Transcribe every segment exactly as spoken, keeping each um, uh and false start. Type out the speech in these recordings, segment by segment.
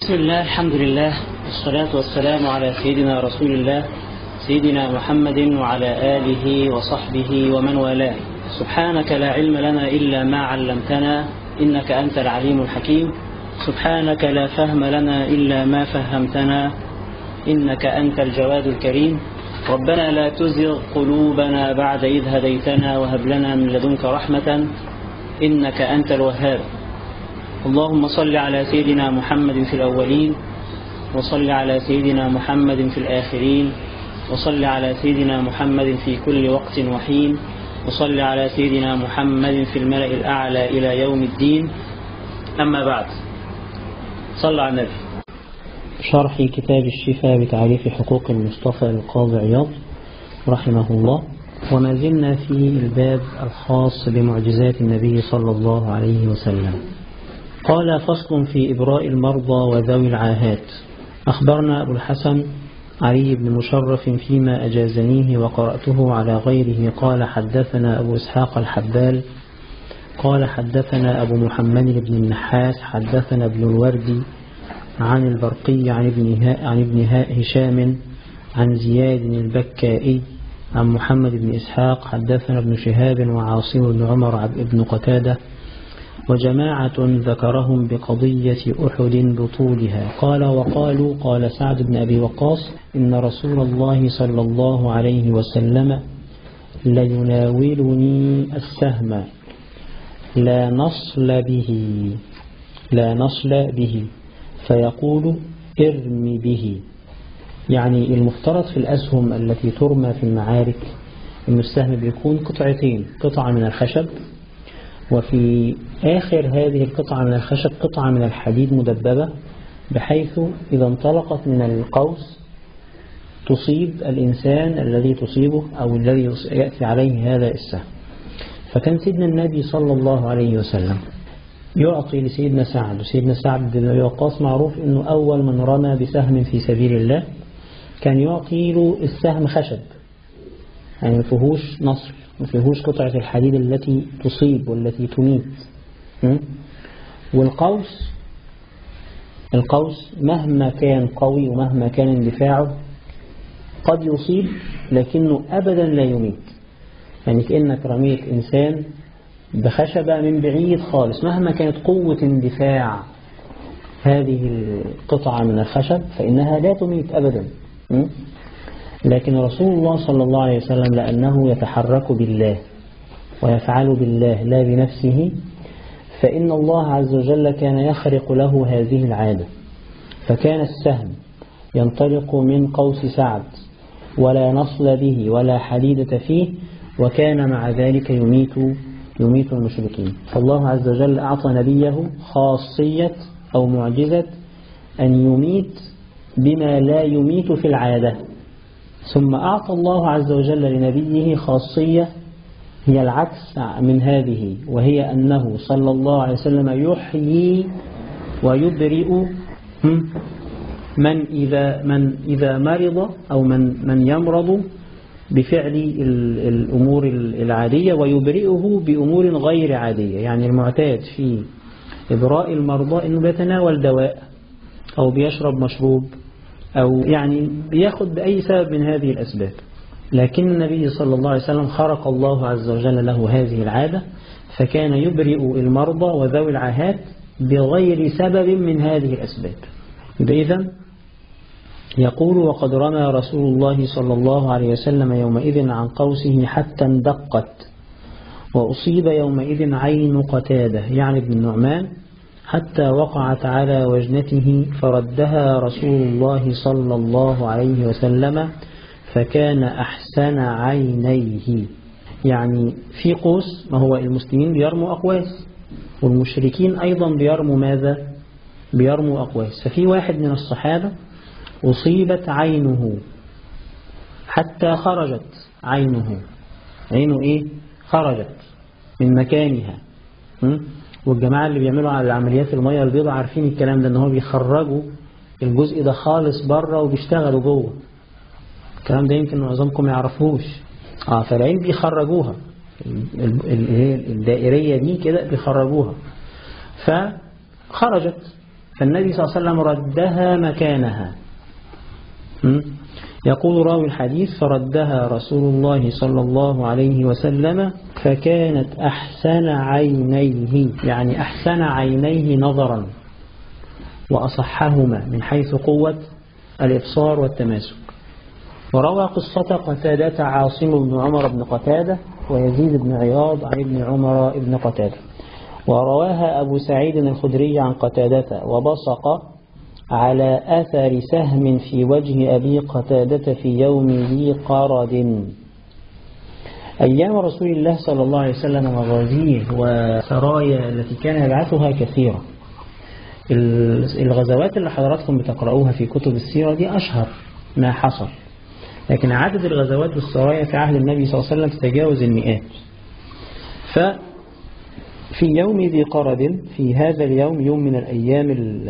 بسم الله، الحمد لله، والصلاة والسلام على سيدنا رسول الله سيدنا محمد وعلى آله وصحبه ومن والاه. سبحانك لا علم لنا إلا ما علمتنا إنك أنت العليم الحكيم. سبحانك لا فهم لنا إلا ما فهمتنا إنك أنت الجواد الكريم. ربنا لا تزغ قلوبنا بعد إذ هديتنا وهب لنا من لدنك رحمة إنك أنت الوهاب. اللهم صل على سيدنا محمد في الأولين، وصل على سيدنا محمد في الآخرين، وصل على سيدنا محمد في كل وقت وحين، وصل على سيدنا محمد في الملأ الأعلى إلى يوم الدين. أما بعد، صل على النبي. شرح كتاب الشفاء بتعريف حقوق المصطفى القاضي عياض رحمه الله، وما زلنا في الباب الخاص بمعجزات النبي صلى الله عليه وسلم. قال: فصل في إبراء المرضى وذوي العاهات. أخبرنا أبو الحسن علي بن مشرف فيما أجازنيه وقرأته على غيره قال: حدثنا أبو إسحاق الحبال قال: حدثنا أبو محمد بن النحاس حدثنا ابن الوردي عن البرقي عن ابن عن ابن هشام عن زياد البكائي عن محمد بن إسحاق حدثنا ابن شهاب وعاصم بن عمر بن قتادة وجماعة ذكرهم بقضية أحد بطولها. قال: وقالوا قال سعد بن أبي وقاص: إن رسول الله صلى الله عليه وسلم ليناولني السهم لا نصل به لا نصل به فيقول: ارم به. يعني المفترض في الأسهم التي ترمى في المعارك إن السهم بيكون قطعتين، قطعة من الخشب، وفي آخر هذه القطعة من الخشب قطعة من الحديد مدببة، بحيث إذا انطلقت من القوس تصيب الإنسان الذي تصيبه أو الذي يأتي عليه هذا السهم. فكان سيدنا النبي صلى الله عليه وسلم يعطي لسيدنا سعد، وسيدنا سعد بن أبي وقاص معروف أنه أول من رمى بسهم في سبيل الله، كان يعطي له السهم خشب، يعني ما فيهوش نصر، ما فيهوش قطعة الحديد التي تصيب والتي تميت. والقوس القوس مهما كان قوي ومهما كان اندفاعه قد يصيب لكنه أبدا لا يميت. يعني كأنك رميت إنسان بخشبة من بعيد خالص، مهما كانت قوة اندفاع هذه القطعة من الخشب فإنها لا تميت أبدا. لكن رسول الله صلى الله عليه وسلم لأنه يتحرك بالله ويفعل بالله لا بنفسه، فإن الله عز وجل كان يخرق له هذه العادة، فكان السهم ينطلق من قوس سعد ولا نصل به ولا حديدة فيه، وكان مع ذلك يميت يميت المشركين. فالله عز وجل أعطى نبيه خاصية أو معجزة أن يميت بما لا يميت في العادة. ثم أعطى الله عز وجل لنبيه خاصية هي العكس من هذه، وهي أنه صلى الله عليه وسلم يحيي ويبرئ من إذا من إذا مرض أو من من يمرض بفعل الأمور العادية، ويبرئه بأمور غير عادية. يعني المعتاد في إبراء المرضى إنه بيتناول دواء أو بيشرب مشروب أو يعني بياخد بأي سبب من هذه الأسباب، لكن النبي صلى الله عليه وسلم خرق الله عز وجل له هذه العادة، فكان يبرئ المرضى وذوي العاهات بغير سبب من هذه الأسباب. إذن يقول: وقد رمى رسول الله صلى الله عليه وسلم يومئذ عن قوسه حتى اندقت، وأصيب يومئذ عين قتادة يعني ابن النعمان حتى وقعت على وجنته، فردها رسول الله صلى الله عليه وسلم فكان أحسن عينيه. يعني في قوس، ما هو المسلمين بيرموا أقواس والمشركين أيضا بيرموا ماذا؟ بيرموا أقواس. ففي واحد من الصحابة أصيبت عينه حتى خرجت عينه عينه إيه؟ خرجت من مكانها. والجماعة اللي بيعملوا على العمليات المية البيضاء عارفين الكلام ده، ان هو بيخرجوا الجزء ده خالص بره وبيشتغلوا جوه. الكلام ده يمكن معظمكم يعرفوش. اه فالعين بيخرجوها الدائرية دي كده بيخرجوها، فخرجت فالنبي صلى الله عليه وسلم ردها مكانها. يقول راوي الحديث: فردها رسول الله صلى الله عليه وسلم فكانت أحسن عينيه، يعني أحسن عينيه نظرا وأصحهما من حيث قوة الإبصار والتماسك. وروى قصة قتادة عاصم بن عمر بن قتادة ويزيد بن عياض عن ابن عمر بن قتادة، ورواها أبو سعيد الخدري عن قتادة: وبصق على أثر سهم في وجه أبي قتادة في يوم ذي قرد. أيام رسول الله صلى الله عليه وسلم وغازيه وسرايا التي كان يبعثها كثيرة. الغزوات اللي حضراتكم بتقرأوها في كتب السيرة دي أشهر ما حصل، لكن عدد الغزوات والسرايا في عهد النبي صلى الله عليه وسلم تتجاوز المئات. ففي يوم ذي قرد، في هذا اليوم، يوم من الأيام،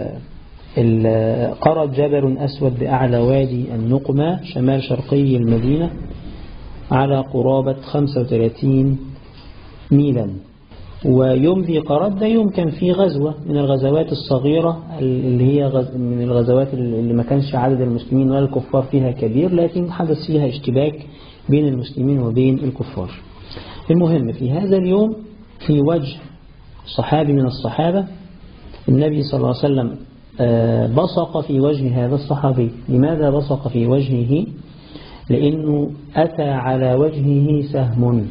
قرد جبل أسود بأعلى وادي النقمة شمال شرقي المدينة على قرابة خمسة وثلاثين ميلا. ويوم ذي قرد ده يوم كان فيه غزوة من الغزوات الصغيرة اللي هي غز من الغزوات اللي ما كانش عدد المسلمين ولا الكفار فيها كبير، لكن حدث فيها اشتباك بين المسلمين وبين الكفار. المهم في هذا اليوم في وجه صحابي من الصحابة النبي صلى الله عليه وسلم بصق في وجه هذا الصحابي. لماذا بصق في وجهه؟ لأنه أتى على وجهه سهم،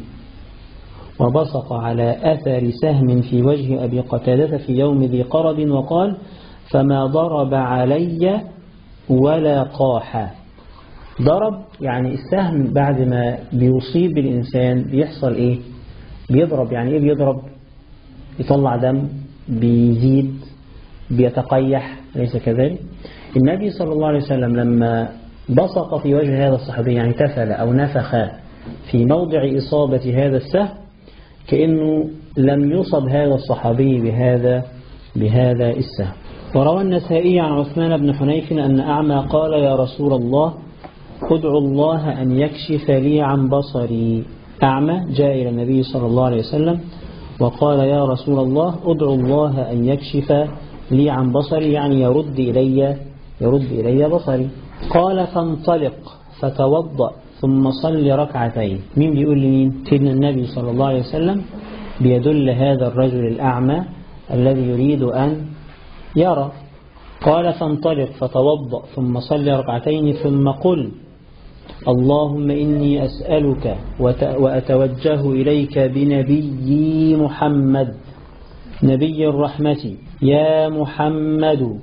وبصق على أثر سهم في وجه أبي قتادة في يوم ذي قرد، وقال: فما ضرب علي ولا قاح. ضرب يعني السهم بعد ما بيصيب الإنسان بيحصل إيه؟ بيضرب. يعني إيه بيضرب؟ يطلع دم، بيزيد، بيتقيح، ليس كذلك؟ النبي صلى الله عليه وسلم لما بصق في وجه هذا الصحابي، يعني تفل أو نفخ في موضع إصابة هذا السهم، كأنه لم يصب هذا الصحابي بهذا بهذا السهم. وروى النسائي عن عثمان بن حنيف أن أعمى قال: يا رسول الله ادعو الله أن يكشف لي عن بصري. أعمى جاء إلى النبي صلى الله عليه وسلم وقال: يا رسول الله ادعو الله أن يكشف لي عن بصري، يعني يرد إلي يرد إلي بصري. قال: فانطلق فتوضأ ثم صل ركعتين. مين بيقول لمين؟ سيدنا النبي صلى الله عليه وسلم بيدل هذا الرجل الأعمى الذي يريد أن يرى. قال: فانطلق فتوضأ ثم صل ركعتين ثم قل: اللهم إني أسألك وأتوجه إليك بنبي محمد نبي الرحمة، يا محمد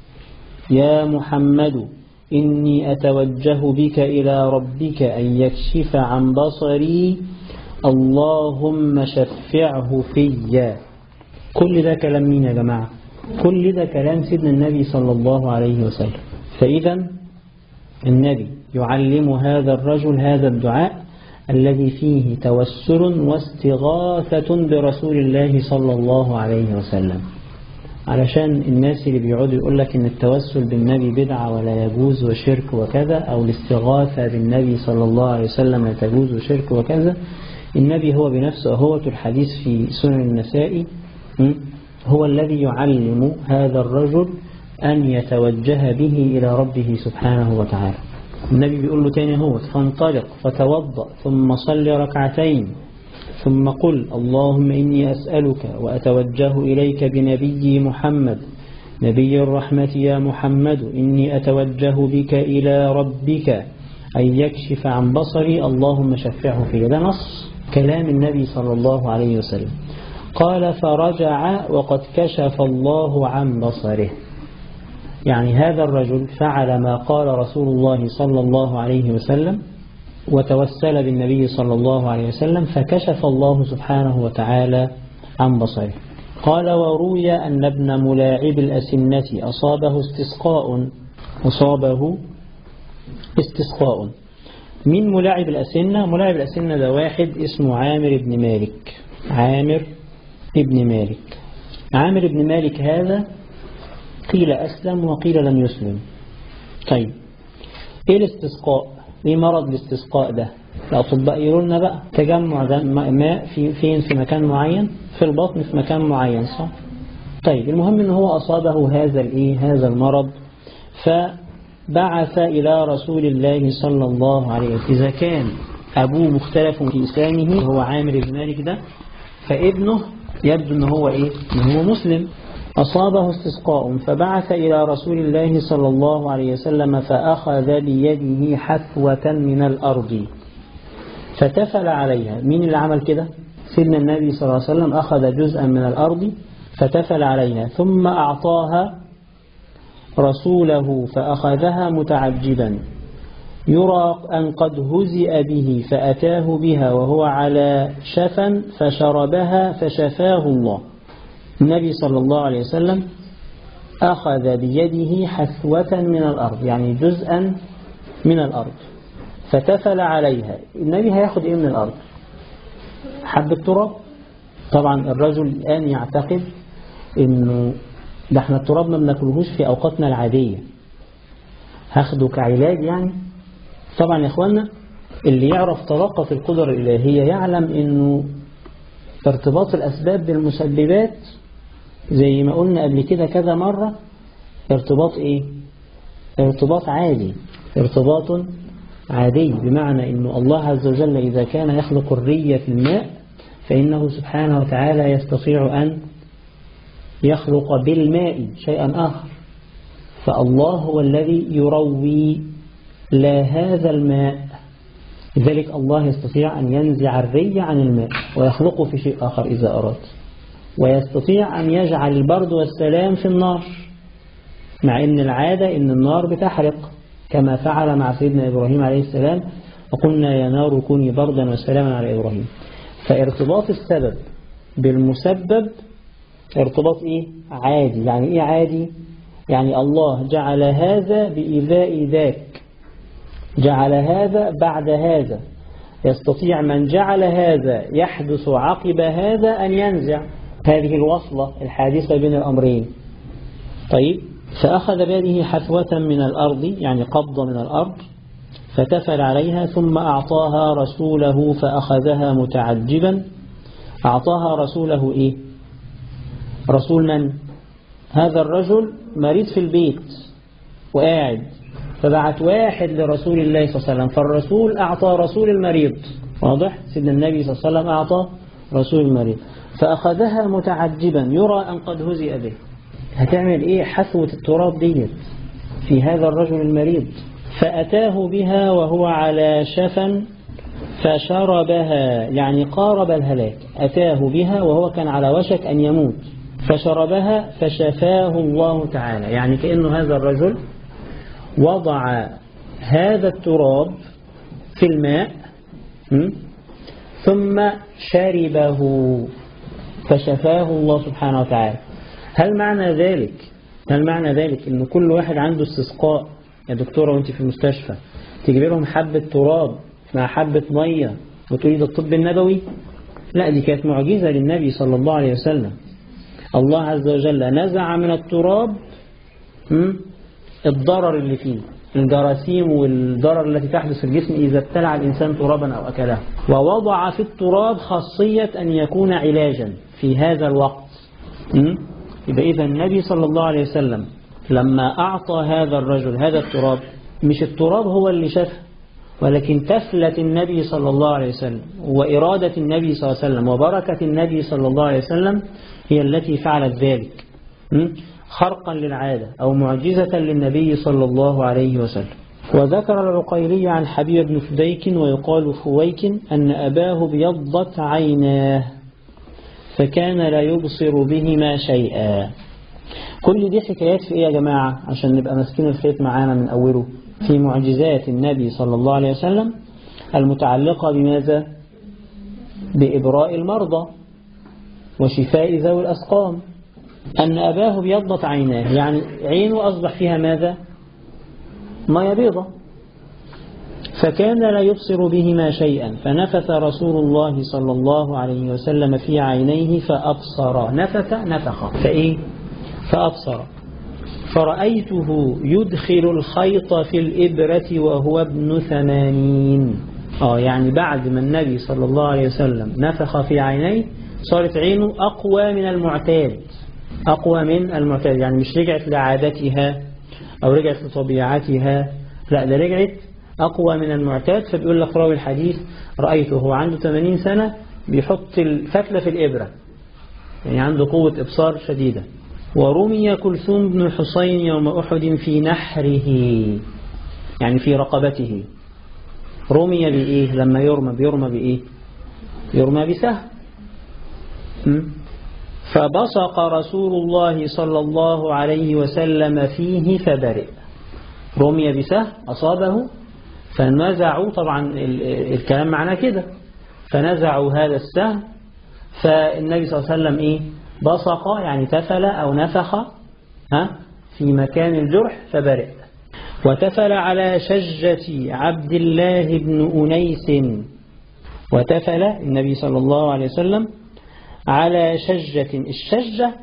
يا محمد إني أتوجه بك إلى ربك أن يكشف عن بصري، اللهم شفعه في. كل ده كلام مين يا جماعة؟ كل ده كلام سيدنا النبي صلى الله عليه وسلم. فإذا النبي يعلم هذا الرجل هذا الدعاء الذي فيه توسل واستغاثة برسول الله صلى الله عليه وسلم، علشان الناس اللي بيقعدوا يقول لك ان التوسل بالنبي بدعة ولا يجوز وشرك وكذا، او الاستغاثة بالنبي صلى الله عليه وسلم لا تجوز وشرك وكذا. النبي هو بنفسه، هو الحديث في سنن النسائي، هو الذي يعلم هذا الرجل أن يتوجه به إلى ربه سبحانه وتعالى. النبي بيقول له تاني: هو فانطلق فتوضأ ثم صل ركعتين ثم قل: اللهم إني أسألك وأتوجه إليك بنبي محمد نبي الرحمة، يا محمد إني أتوجه بك إلى ربك أن يكشف عن بصري، اللهم شفعه في. ده نص كلام النبي صلى الله عليه وسلم. قال: فرجع وقد كشف الله عن بصره. يعني هذا الرجل فعل ما قال رسول الله صلى الله عليه وسلم وتوسل بالنبي صلى الله عليه وسلم، فكشف الله سبحانه وتعالى عن بصره. قال: وروي أن ابن ملاعب الأسنة أصابه استسقاء أصابه استسقاء من ملاعب الأسنة. ملاعب الأسنة ده واحد اسمه عامر بن مالك. عامر ابن مالك عامر بن مالك هذا قيل أسلم وقيل لم يسلم. طيب إيه الاستسقاء؟ إيه مرض الاستسقاء ده؟ الأطباء يقولون لنا بقى تجمع ماء في فين؟ في مكان معين، في البطن في مكان معين، صح؟ طيب المهم ان هو أصابه هذا الايه هذا المرض، فبعث إلى رسول الله صلى الله عليه وسلم. إذا كان أبوه مختلف في إسلامه هو عامر بن مالك ده، فابنه يبدو ان هو ايه ان هو مسلم. أصابه استسقاء فبعث إلى رسول الله صلى الله عليه وسلم فأخذ بيده حثوة من الأرض فتفل عليها. مين اللي عمل كده؟ سيدنا النبي صلى الله عليه وسلم أخذ جزءا من الأرض فتفل عليها ثم أعطاها رسوله فأخذها متعجبا يرى أن قد هزئ به فأتاه بها وهو على شفا فشربها فشفاه الله. النبي صلى الله عليه وسلم أخذ بيده حثوة من الأرض، يعني جزءا من الأرض، فتفل عليها. النبي هياخد إيه من الأرض؟ حبة تراب. طبعا الرجل الآن يعتقد إنه ده احنا التراب ما بناكلهوش في أوقاتنا العادية، هاخده كعلاج يعني. طبعا يا إخوانا اللي يعرف طلاقة القدر الإلهية يعلم إنه ارتباط الأسباب بالمسببات زي ما قلنا قبل كده كذا مرة ارتباط إيه؟ ارتباط عادي، ارتباط عادي، بمعنى إنه الله عز وجل إذا كان يخلق الري في الماء فإنه سبحانه وتعالى يستطيع أن يخلق بالماء شيئا آخر. فالله هو الذي يروي لا هذا الماء، لذلك الله يستطيع أن ينزع الري عن الماء ويخلقه في شيء آخر إذا أراد، ويستطيع أن يجعل البرد والسلام في النار، مع أن العادة أن النار بتحرق كما فعل مع سيدنا إبراهيم عليه السلام، وقلنا يا نار كوني بردا وسلاما على إبراهيم. فارتباط السبب بالمسبب ارتباط إيه؟ عادي. يعني إيه عادي؟ يعني الله جعل هذا بإيذاء ذاك، جعل هذا بعد هذا، يستطيع من جعل هذا يحدث عقب هذا أن ينزع هذه الوصلة الحادثة بين الأمرين. طيب فأخذ بيده حثوة من الأرض، يعني قبضة من الأرض، فتفل عليها ثم أعطاها رسوله فأخذها متعجبا. أعطاها رسوله إيه؟ رسول من؟ هذا الرجل مريض في البيت وقاعد، فبعت واحد لرسول الله صلى الله عليه وسلم، فالرسول أعطى رسول المريض. واضح؟ سيدنا النبي صلى الله عليه وسلم أعطى رسول المريض فأخذها متعجبا يرى أن قد هزئ به. هتعمل إيه حثوة التراب ديت في هذا الرجل المريض؟ فأتاه بها وهو على شفا فشربها، يعني قارب الهلاك. أتاه بها وهو كان على وشك أن يموت، فشربها فشفاه الله تعالى. يعني كأنه هذا الرجل وضع هذا التراب في الماء ثم شربه فشفاه الله سبحانه وتعالى. هل معنى ذلك هل معنى ذلك إن كل واحد عنده استسقاء يا دكتورة وانت في المستشفى تجيب لهم حبة تراب مع حبة مية وتريد الطب النبوي؟ لا، دي كانت معجزة للنبي صلى الله عليه وسلم. الله عز وجل نزع من التراب الضرر اللي فيه، الجراثيم والضرر التي تحدث في الجسم إذا ابتلع الإنسان ترابا أو أكله، ووضع في التراب خاصية أن يكون علاجا في هذا الوقت. يبقى إذا النبي صلى الله عليه وسلم لما أعطى هذا الرجل هذا التراب، مش التراب هو اللي شفه، ولكن تفلة النبي صلى الله عليه وسلم وإرادة النبي صلى الله عليه وسلم وبركة النبي صلى الله عليه وسلم هي التي فعلت ذلك، خرقا للعادة أو معجزة للنبي صلى الله عليه وسلم. وذكر العقيلي عن حبيب بن فديك ويقال فويك أن أباه بيضت عيناه فكان لا يبصر بهما شيئا. كل دي حكايات في إيه يا جماعة عشان نبقى ماسكين الخيط معانا من أوله؟ في معجزات النبي صلى الله عليه وسلم المتعلقة بماذا؟ بإبراء المرضى وشفاء ذوي الأسقام. أن أباه بيضت عيناه، يعني عينه أصبح فيها ماذا؟ ماء بيضة، فكان لا يبصر بهما شيئا، فنفث رسول الله صلى الله عليه وسلم في عينيه فأبصر. نفث نفخ فإيه؟ فأبصر. فرأيته يدخل الخيط في الإبرة وهو ابن ثمانين. آه يعني بعد ما النبي صلى الله عليه وسلم نفخ في عينيه صارت عينه أقوى من المعتاد، أقوى من المعتاد، يعني مش رجعت لعادتها أو رجعت لطبيعتها، لا ده رجعت أقوى من المعتاد. فبيقول لك راوي الحديث رأيته هو عنده ثمانين سنة بيحط الفتلة في الإبرة، يعني عنده قوة إبصار شديدة. ورمي كلثوم بن الحصين يوم أحد في نحره، يعني في رقبته. رمي بإيه؟ لما يرمى بيرمى بإيه؟ يرمى بسهم. فبصق رسول الله صلى الله عليه وسلم فيه فبرئ. رمي بسهم أصابه فنزعوا، طبعا الكلام معناه كده، فنزعوا هذا السهم، فالنبي صلى الله عليه وسلم إيه؟ بصق يعني تفل أو نفخ ها في مكان الجرح فبرئ. وتفل على شجة عبد الله بن أنيس، وتفل النبي صلى الله عليه وسلم على شجة. الشجة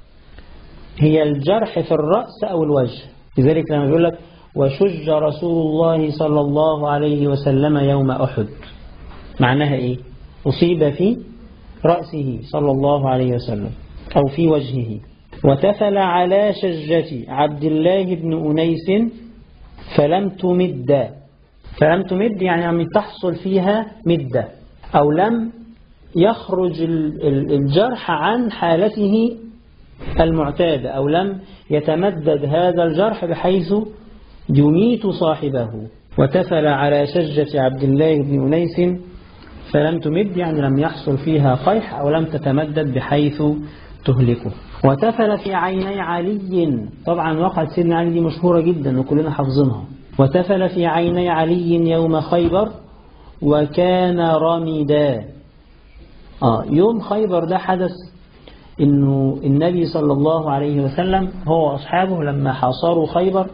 هي الجرح في الرأس أو الوجه، لذلك لما يقول لك وشج رسول الله صلى الله عليه وسلم يوم أحد، معناها إيه؟ أصيب في رأسه صلى الله عليه وسلم أو في وجهه. وتفل على شجة عبد الله بن أنيس فلم تمد. فلم تمد يعني عم تحصل فيها مدة، أو لم يخرج الجرح عن حالته المعتادة، أو لم يتمدد هذا الجرح بحيث يميت صاحبه. وتفل على شجة عبد الله بن أنيس فلم تمد يعني لم يحصل فيها قيح أو لم تتمدد بحيث تهلكه. وتفل في عيني علي، طبعا وقعت سيدنا علي دي مشهورة جدا وكلنا حافظينها. وتفل في عيني علي يوم خيبر وكان رمدا. آه يوم خيبر ده حدث إنه النبي صلى الله عليه وسلم هو وأصحابه لما حاصروا خيبر،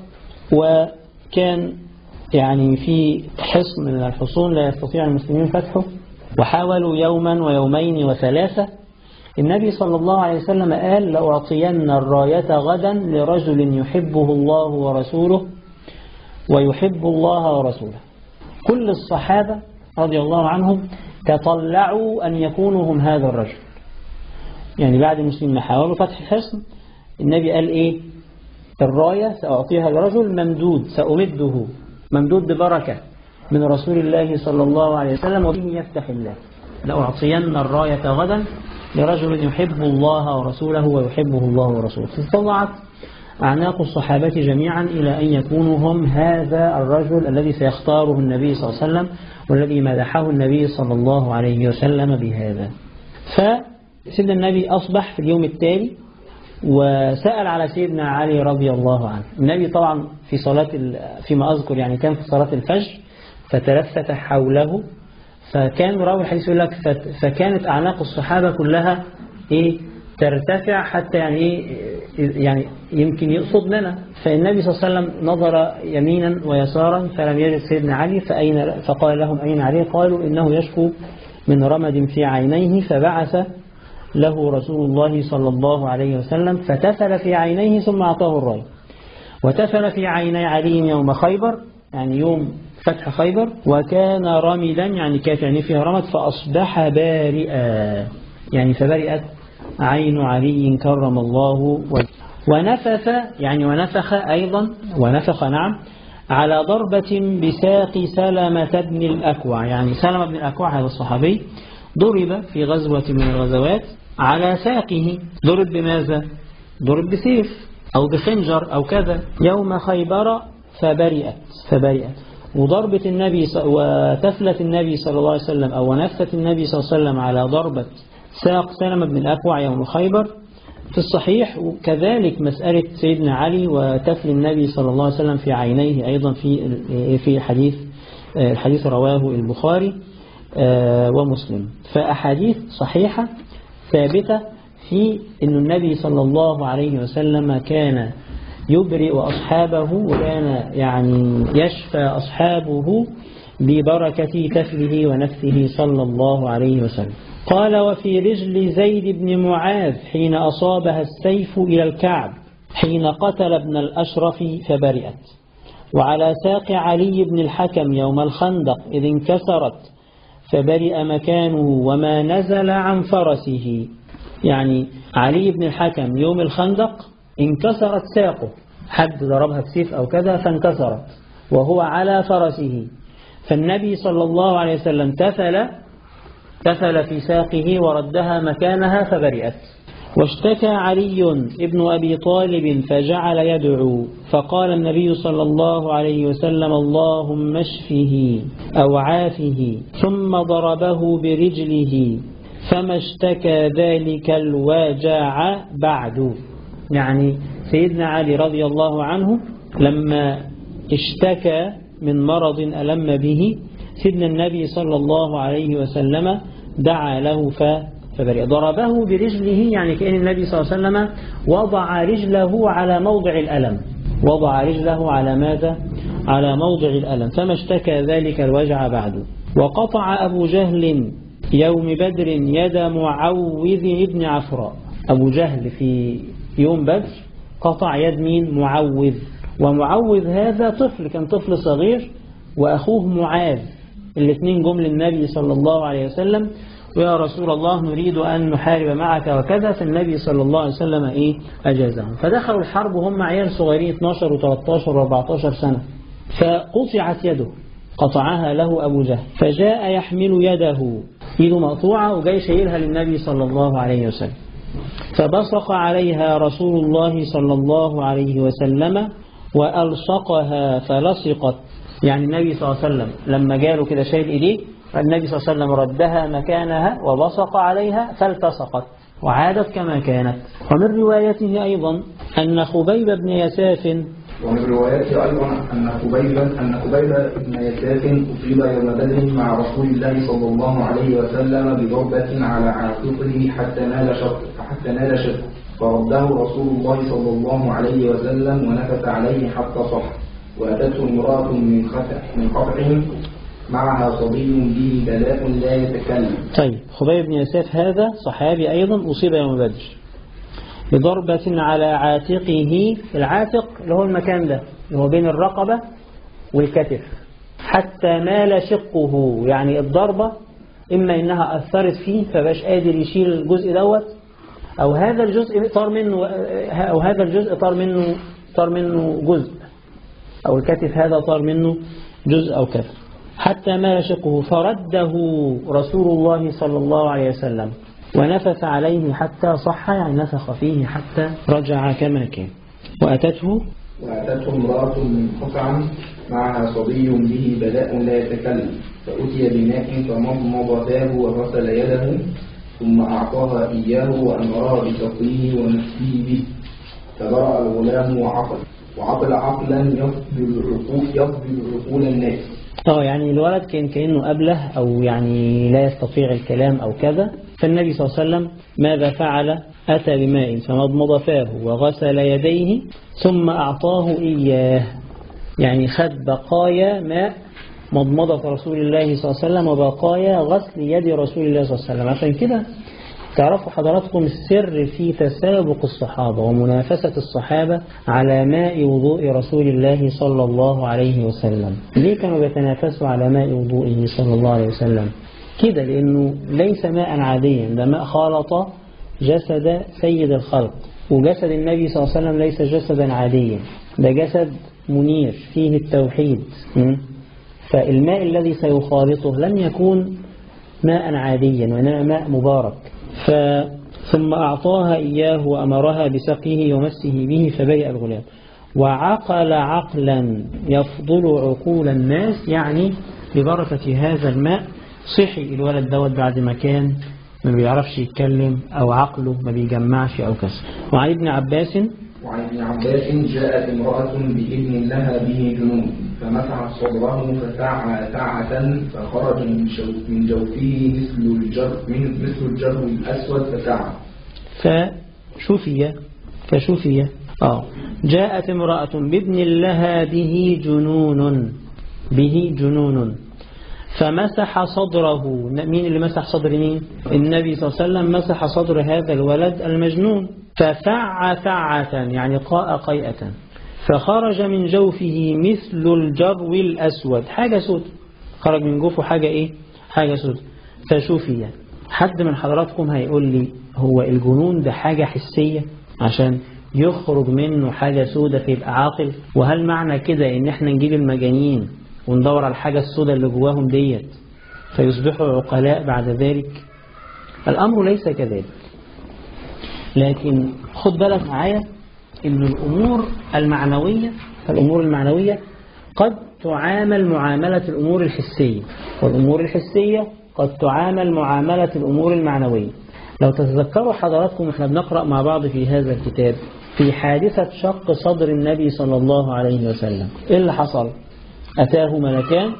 وكان يعني في حصن من الحصون لا يستطيع المسلمين فتحه، وحاولوا يوما ويومين وثلاثة. النبي صلى الله عليه وسلم قال لأعطين الراية غدا لرجل يحبه الله ورسوله ويحب الله ورسوله. كل الصحابة رضي الله عنهم تطلعوا أن يكونوا هم هذا الرجل. يعني بعد المسلمين حاولوا فتح الحصن، النبي قال إيه؟ الراية سأعطيها لرجل ممدود، سأمده ممدود ببركة من رسول الله صلى الله عليه وسلم وبه يفتح الله. لأعطين الراية غدا لرجل يحب الله ورسوله ويحبه الله ورسوله. تطلعت أعناق الصحابة جميعا إلى أن يكونوا هم هذا الرجل الذي سيختاره النبي صلى الله عليه وسلم والذي مدحه النبي صلى الله عليه وسلم بهذا. فسيدنا النبي أصبح في اليوم التالي وسأل على سيدنا علي رضي الله عنه. النبي طبعا في صلاة فيما أذكر يعني كان في صلاة الفجر فتلفت حوله، فكان راوي الحديث يقول لك فكانت أعناق الصحابة كلها إيه ترتفع حتى يعني إيه يعني يمكن يقصد لنا. فالنبي صلى الله عليه وسلم نظر يمينا ويسارا فلم يجد سيدنا علي، فأين فقال لهم أين علي؟ قالوا إنه يشكو من رمد في عينيه، فبعث له رسول الله صلى الله عليه وسلم فتفل في عينيه ثم أعطاه الراية. وتفل في عيني علي يوم خيبر يعني يوم فتح خيبر، وكان رمدا يعني كانت يعني فيها رمد، فأصبح بارئا يعني فبرئت عين علي كرم الله وجهه. ونفث يعني ونفخ أيضا ونفخ نعم على ضربة بساق سلمة بن الأكوع. يعني سلمة بن الأكوع هذا الصحابي ضرب في غزوة من الغزوات على ساقه. ضرب بماذا؟ ضرب بسيف أو بخنجر أو كذا يوم خيبر فبرئت فبرئت وضربة النبي وتفلة النبي صلى الله عليه وسلم أو ونفثة النبي صلى الله عليه وسلم على ضربة ساق سلمة بن الأكوع يوم خيبر في الصحيح. وكذلك مسألة سيدنا علي وتفل النبي صلى الله عليه وسلم في عينيه أيضا في في حديث الحديث رواه البخاري ومسلم. فأحاديث صحيحة ثابتة في أن النبي صلى الله عليه وسلم كان يبرئ أصحابه وكان يعني يشفى أصحابه ببركة تفله ونفثه صلى الله عليه وسلم. قال وفي رجل زيد بن معاذ حين أصابها السيف إلى الكعب حين قتل ابن الأشرف فبرئت. وعلى ساق علي بن الحكم يوم الخندق إذ انكسرت فبرئ مكانه وما نزل عن فرسه. يعني علي بن الحكم يوم الخندق انكسرت ساقه، حد ضربها بسيف أو كذا فانكسرت وهو على فرسه، فالنبي صلى الله عليه وسلم تفل تفل في ساقه وردها مكانها فبرئت. واشتكى علي ابن أبي طالب فجعل يدعو، فقال النبي صلى الله عليه وسلم اللهم اشفه أو عافه، ثم ضربه برجله فما اشتكى ذلك الوجع بعد. يعني سيدنا علي رضي الله عنه لما اشتكى من مرض ألم به سيدنا النبي صلى الله عليه وسلم دعا له فبرئ. ضربه برجله يعني كأن النبي صلى الله عليه وسلم وضع رجله على موضع الألم، وضع رجله على ماذا؟ على موضع الألم، فما اشتكى ذلك الوجع بعد. وقطع أبو جهل يوم بدر يد معوذ ابن عفراء. أبو جهل في يوم بدر قطع يد مين؟ معوذ. ومعوذ هذا طفل، كان طفل صغير، وأخوه معاذ، الاثنين جم للنبي صلى الله عليه وسلم ويا رسول الله نريد أن نحارب معك وكذا، فالنبي صلى الله عليه وسلم إيه أجازهم، فدخلوا الحرب وهم عيال صغيرين اثناشر وثلاثة عشر وأربعة عشر سنة، فقطعت يده، قطعها له أبو جهل، فجاء يحمل يده، يده مقطوعة وجاي شايلها للنبي صلى الله عليه وسلم، فبصق عليها رسول الله صلى الله عليه وسلم وألصقها فلصقت. يعني النبي صلى الله عليه وسلم لما جاله كده شايل إيديه، النبي صلى الله عليه وسلم ردها مكانها وبصق عليها فالتصقت وعادت كما كانت. ومن روايته أيضا أن خبيب بن يساف ومن روايته أيضا أن خبيب أن خبيب بن يساف أصيب يوم بدر مع رسول الله صلى الله عليه وسلم بضربة على عاتقه حتى نال شق حتى نال شق فرده رسول الله صلى الله عليه وسلم ونفث عليه حتى صح. وأتته امرأة من خطأ من قطع معها صبي به بلاء لا يتكلم. طيب خبيب بن يساف هذا صحابي أيضا أصيب يوم بدر بضربة على عاتقه. العاتق اللي هو المكان ده اللي هو بين الرقبة والكتف، حتى مال شقه، يعني الضربة إما إنها أثرت فيه فباش قادر يشيل الجزء دوت، أو هذا الجزء طار منه، أو هذا الجزء طار منه طار منه جزء، أو الكتف هذا طار منه جزء أو كتف، حتى مال شقه فرده رسول الله صلى الله عليه وسلم ونفث عليه حتى صح، يعني نفخ فيه حتى رجع كما كان. وأتته وأتته امرأة من قطع معها صبي به بلاء لا يتكلم، فأتي بماء فمضمض فاه وغسل يده ثم أعطاها إياه وأمرها بتقيه ونفسه به، فبرأ الغلام وعقل وعقل عقلا يفضل العقول يفضل عقول الناس. اه يعني الولد كان كأنه أبله أو يعني لا يستطيع الكلام أو كذا، فالنبي صلى الله عليه وسلم ماذا فعل؟ أتى بماء فمضمض فاه وغسل يديه ثم أعطاه إياه، يعني خد بقايا ماء مضمضة رسول الله صلى الله عليه وسلم وبقايا غسل يد رسول الله صلى الله عليه وسلم. عشان كده تعرفوا حضراتكم السر في تسابق الصحابة ومنافسة الصحابة على ماء وضوء رسول الله صلى الله عليه وسلم. ليه كانوا بيتنافسوا على ماء وضوئه صلى الله عليه وسلم؟ كده لأنه ليس ماء عاديا، ده ماء خالط جسد سيد الخلق، وجسد النبي صلى الله عليه وسلم ليس جسدا عاديا، ده جسد منير فيه التوحيد، فالماء الذي سيخالطه لن يكون ماء عاديا وإنما ماء مبارك. ف ثم أعطاها إياه وأمرها بسقيه ومسه به فبرئ الغلام. وعقل عقلا يفضل عقول الناس، يعني ببركة هذا الماء صحي الولد دوت بعد ما كان ما بيعرفش يتكلم أو عقله ما بيجمعش أو كسر. وعن ابن عباس وعن ابن عباس جاءت امرأة بابن لها به جنون فمسحت صدره فسعى سعة فخرج من جوفه مثل الجر مثل الجر الأسود فسعى فشفي فشفي آه جاءت امرأة بابن لها به جنون به جنون فمسح صدره. مين اللي مسح صدر مين؟ النبي صلى الله عليه وسلم مسح صدر هذا الولد المجنون، ففع فعة يعني قاء قيئة، فخرج من جوفه مثل الجرو الأسود، حاجة سود، خرج من جوفه حاجة إيه؟ حاجة سود، فشفي. حد من حضراتكم هيقول لي هو الجنون ده حاجة حسية عشان يخرج منه حاجة سودة فيبقى عاقل؟ وهل معنى كده ان احنا نجيب المجانين وندور على الحاجة السودة اللي جواهم ديت فيصبحوا عقلاء بعد ذلك؟ الأمر ليس كذلك. لكن خد بالك معايا ان الأمور المعنوية الأمور المعنوية قد تعامل معاملة الأمور الحسية، والأمور الحسية قد تعامل معاملة الأمور المعنوية. لو تتذكروا حضراتكم احنا بنقرأ مع بعض في هذا الكتاب في حادثة شق صدر النبي صلى الله عليه وسلم، ايه اللي حصل؟ أتاه ملكان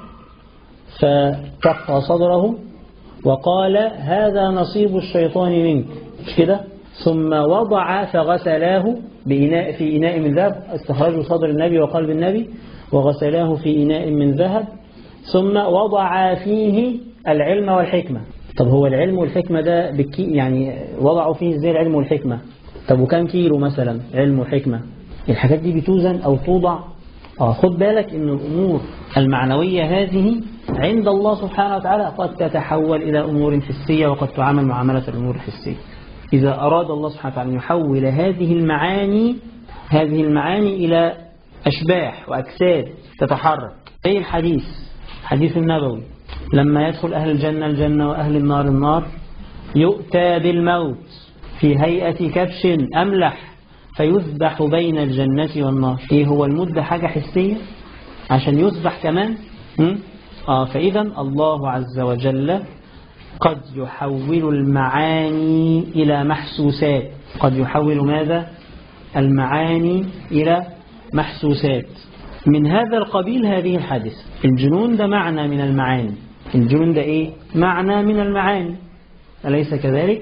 فشق صدره وقال هذا نصيب الشيطان منك، مش كده؟ ثم وضع فغسلاه بإناء في إناء من ذهب، استخرجوا صدر النبي وقلب النبي وغسلاه في إناء من ذهب، ثم وضع فيه العلم والحكمة. طب هو العلم والحكمة ده بالكي يعني وضعوا فيه ازاي العلم والحكمة؟ طب وكم كيلو مثلا علم وحكمة؟ الحاجات دي بتوزن أو توضع؟ آه خد بالك إن الأمور المعنوية هذه عند الله سبحانه وتعالى قد تتحول إلى أمور حسية وقد تعامل معاملة الأمور الحسية. إذا أراد الله سبحانه وتعالى أن يحول هذه المعاني هذه المعاني إلى أشباح وأجساد تتحرك، زي الحديث حديث النبوي لما يدخل أهل الجنة الجنة وأهل النار النار يؤتى بالموت في هيئة كبش أملح فيذبح بين الجنة والنار. إيه هو الموت ده؟ حاجة حسية عشان يذبح كمان. آه فإذا الله عز وجل قد يحول المعاني إلى محسوسات. قد يحول ماذا؟ المعاني إلى محسوسات. من هذا القبيل هذه الحادثة. الجنون ده معنى من المعاني. الجنون ده إيه؟ معنى من المعاني، أليس كذلك؟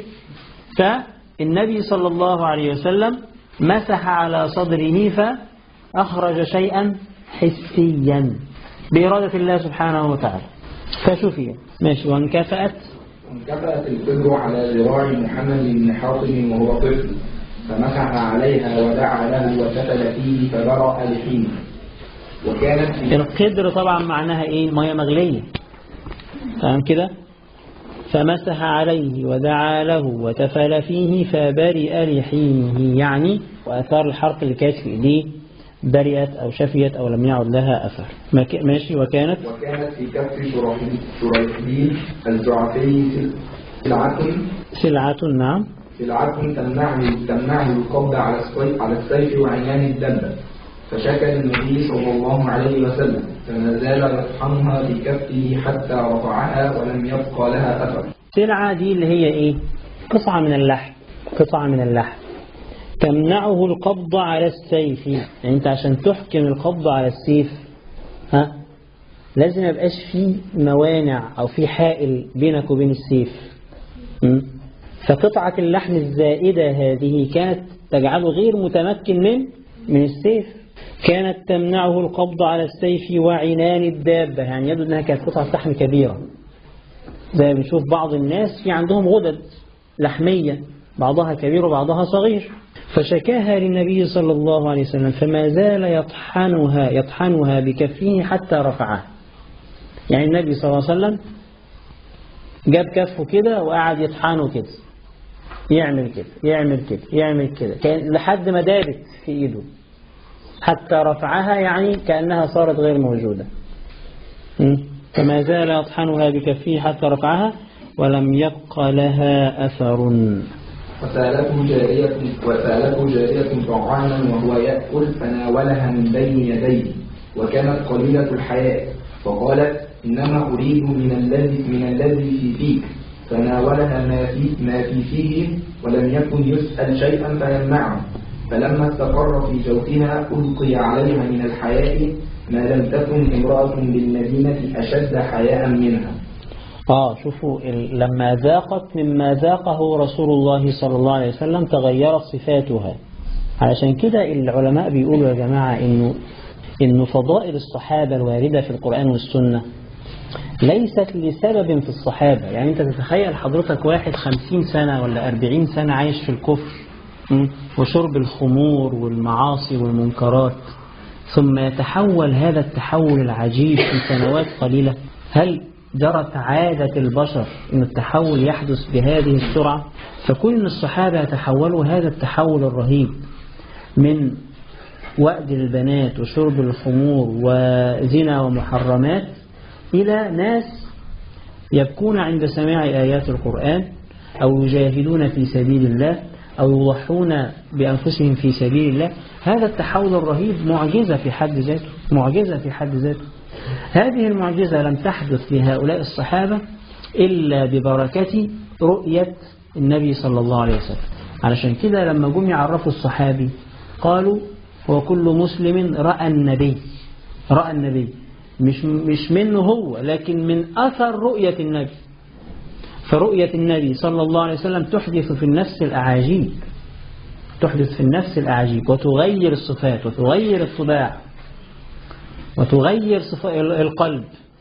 فالنبي صلى الله عليه وسلم مسح على صدره فأخرج شيئا حسيا بإرادة الله سبحانه وتعالى فشفي. ماشي. وانكفأت وانكفأت القدر على ذراع محمد بن حاطب وهو طفل فمسح عليها ودعا له وسفل فيه فبرأ لحين. وكانت القدر طبعا معناها ايه؟ مياه مغلية، فاهم كده؟ فمسح عليه ودعا له وتفل فيه فبرئ لحينه، يعني وأثار الحرق اللي كانت في ايديه برئت أو شفيت أو لم يعد لها أثر. ماشي. وكانت وكانت في كف شريحبيل الجعفي سلعة سلعة نعم سلعة تمنعه تمنعه القبض على السيف على السيف وعنان الدبة، فشكى النبي صلى الله عليه وسلم فما زال يطحنها بكفه حتى رفعها ولم يبقى لها أثر. سلعة دي اللي هي ايه؟ قطعة من اللحم قطعة من اللحم تمنعه القبض على السيف. يعني انت عشان تحكم القبض على السيف ها لازم يبقاش فيه موانع او في حائل بينك وبين السيف. م? فقطعة اللحم الزائدة هذه كانت تجعله غير متمكن من من السيف. كانت تمنعه القبض على السيف وعنان الدابة، يعني يبدو انها كانت قطعة لحم كبيرة، زي ما بنشوف بعض الناس في عندهم غدد لحمية بعضها كبير وبعضها صغير. فشكاها للنبي صلى الله عليه وسلم فما زال يطحنها يطحنها بكفه حتى رفعها. يعني النبي صلى الله عليه وسلم جاب كفه كده وقعد يطحنه كده، يعمل كده يعمل كده يعمل كده كان لحد ما دابت في ايده حتى رفعها، يعني كأنها صارت غير موجودة. فما زال يطحنها بكفه حتى رفعها ولم يبق لها أثر. وسألته جارية وسألته جارية طعاما وهو يأكل فناولها من بين يديه وكانت قليلة الحياء فقالت إنما أريد من الذي من الذي في فيك، فناولها ما في ما في فيه ولم يكن يسأل شيئا فيمنعه، فلما استقر في جوفها ألقي عليها من الحياء ما لم تكن امرأة بالمدينة أشد حياء منها. آه شوفوا لما ذاقت مما ذاقه رسول الله صلى الله عليه وسلم تغيرت صفاتها. علشان كده العلماء بيقولوا يا جماعة إنه إنه فضائل الصحابة الواردة في القرآن والسنة ليست لسبب في الصحابة. يعني أنت تتخيل حضرتك واحد خمسين سنة ولا أربعين سنة عايش في الكفر وشرب الخمور والمعاصي والمنكرات، ثم يتحول هذا التحول العجيب في سنوات قليلة. هل جرت عادة البشر أن التحول يحدث بهذه السرعة، فكل الصحابة يتحولوا هذا التحول الرهيب من وأد البنات وشرب الخمور وزنا ومحرمات إلى ناس يبكون عند سماع آيات القرآن، أو يجاهدون في سبيل الله، أو يضحون بأنفسهم في سبيل الله. هذا التحول الرهيب معجزة في حد ذاته، معجزة في حد ذاته. هذه المعجزة لم تحدث لهؤلاء الصحابة إلا ببركة رؤية النبي صلى الله عليه وسلم. علشان كده لما جم يعرفوا الصحابي قالوا هو كل مسلم رأى النبي، رأى النبي مش مش منه هو، لكن من أثر رؤية النبي. فرؤية النبي صلى الله عليه وسلم تحدث في النفس الأعاجيب، تحدث في النفس الأعاجيب وتغير الصفات وتغير الطباع وتغير القلب.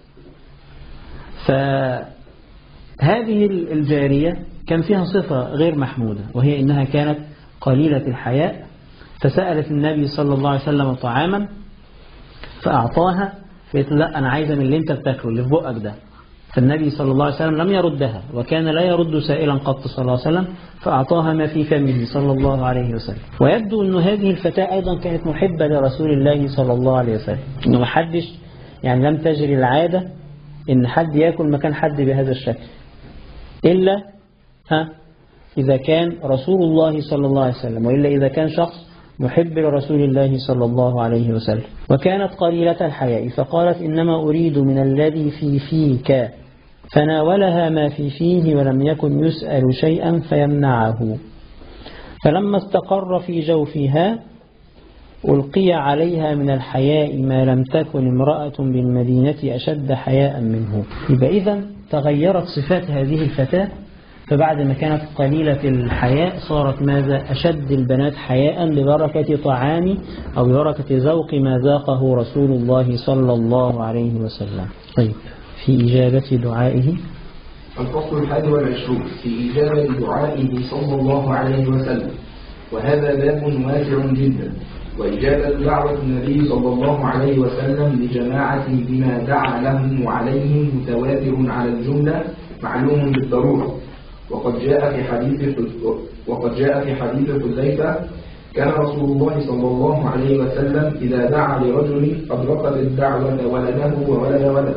فهذه الجارية كان فيها صفة غير محمودة، وهي إنها كانت قليلة الحياء، فسألت النبي صلى الله عليه وسلم طعاما فأعطاها، فقالت لا أنا عايزة من اللي أنت بتاكله اللي في بقك ده. فالنبي صلى الله عليه وسلم لم يردها، وكان لا يرد سائلا قط صلى الله عليه وسلم، فأعطاها ما في فمه صلى الله عليه وسلم. ويبدو أن هذه الفتاة أيضا كانت محبة لرسول الله صلى الله عليه وسلم، أنه ما حدش يعني لم تجري العادة أن حد يأكل مكان حد بهذا الشكل إلا ها إذا كان رسول الله صلى الله عليه وسلم، وإلا إذا كان شخص محب لرسول الله صلى الله عليه وسلم. وكانت قليلة الحياء، فقالت إنما أريد من الذي في فيك، فناولها ما في فيه ولم يكن يسأل شيئا فيمنعه. فلما استقر في جوفها ألقي عليها من الحياء ما لم تكن امرأة بالمدينة أشد حياء منه. يبقى إذن تغيرت صفات هذه الفتاة، فبعد ما كانت قليلة الحياء صارت ماذا؟ أشد البنات حياء ببركة طعام أو ببركة ذوق ما ذاقه رسول الله صلى الله عليه وسلم. طيب في إجابة دعائه. الفصل الحادي والعشرون في إجابة دعائه صلى الله عليه وسلم، وهذا باب واسع جدا. وإجابة دعوة النبي صلى الله عليه وسلم لجماعة بما دعا لهم وعليهم متواتر على الجملة معلوم بالضرورة. وقد جاء في حديث وقد جاء في حديث حذيفة كان رسول الله صلى الله عليه وسلم إذا دعا لرجل أدركت الدعوة ولده وولد ولده.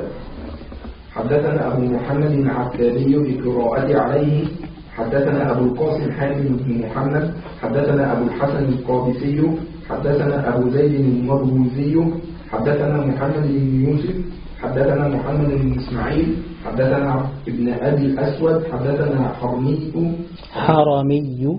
حدثنا أبو محمد العتابي بقراءة عليه، حدثنا أبو القاسم حاتم بن محمد، حدثنا أبو الحسن القادسي، حدثنا أبو زيد المروزي، حدثنا محمد بن يوسف، حدثنا محمد بن إسماعيل، حدثنا ابن أبي الأسود، حدثنا حرمي حرامي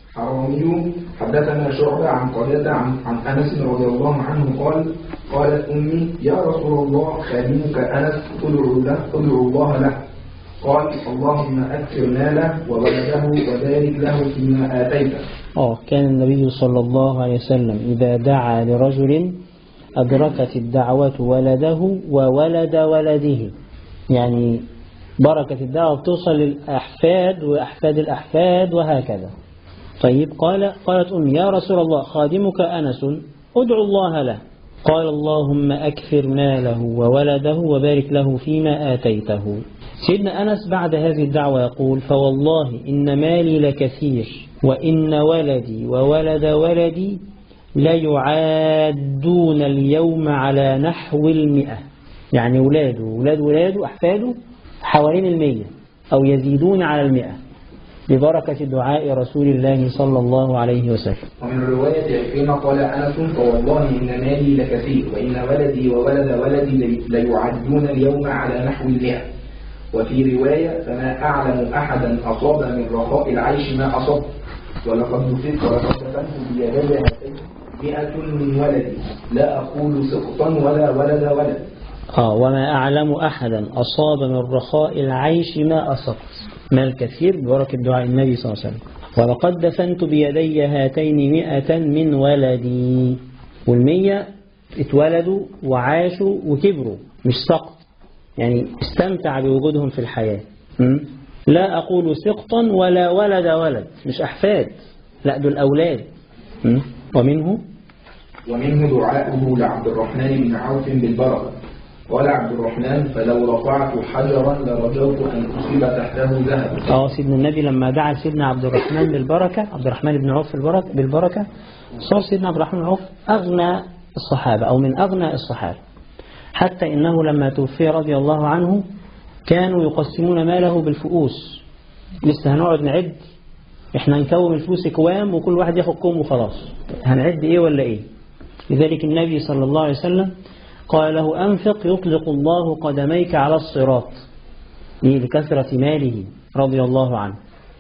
حرامي حدثنا شعبة عن قتادة عن, عن أنس رضي الله عنه قال قالت أمي يا رسول الله خادمك أنس ادعو له ادعو الله له. قال اللهم أكثر ماله وولده وبارك له فيما آتيته. آه كان النبي صلى الله عليه وسلم إذا دعا لرجل أدركت الدعوة ولده وولد ولده، يعني بركة الدعوة بتوصل للأحفاد وأحفاد الأحفاد وهكذا. طيب قال قالت أمي يا رسول الله خادمك أنس ادعو الله له. قال اللهم أكثر ماله وولده وبارك له فيما آتيته. سيدنا أنس بعد هذه الدعوة يقول فوالله إن مالي لكثير وإن ولدي وولد ولدي لا يعادون اليوم على نحو المئة، يعني ولاده ولاد ولاده أحفاده حوالين المية أو يزيدون على المئة ببركة دعاء رسول الله صلى الله عليه وسلم. ومن رواية عكرمة قال أنس فوالله إن مالي لكثير وإن ولدي وولد ولدي ليعدون اليوم على نحو المئة. وفي رواية فما أعلم أحدا أصاب من رخاء العيش ما أصاب ولقد دفنت ولقد دفنت بيدي هاتين مئة من ولدي لا أقول سقطا ولا ولد ولد. آه وما أعلم أحدا أصاب من رخاء العيش ما أصبت، ما الكثير ببركة دعاء النبي صلى الله عليه وسلم. ولقد دفنت بيدي هاتين مئة من ولدي، والمية اتولدوا وعاشوا وكبروا مش سقط، يعني استمتع بوجودهم في الحياة. م? لا أقول سقطا ولا ولد ولد، مش أحفاد، لا دول أولاد. م? ومنه ومنه دعاؤه لعبد الرحمن بن عوف بالبركة. قال عبد الرحمن فلو رفعت حجرا لرجوت أن أصيب تحته ذهب. اه سيدنا النبي لما دعا سيدنا عبد الرحمن بالبركة، عبد الرحمن بن عوف بالبركة, بالبركة صار سيدنا عبد الرحمن بن عوف أغنى الصحابة أو من أغنى الصحابة، حتى إنه لما توفي رضي الله عنه كانوا يقسمون ماله بالفؤوس. لسه هنقعد نعد، احنا نكوم الفلوس كوام وكل واحد ياخد كوم وخلاص، هنعد ايه ولا ايه؟ لذلك النبي صلى الله عليه وسلم قال له أنفق يطلق الله قدميك على الصراط، لكثرة ماله رضي الله عنه.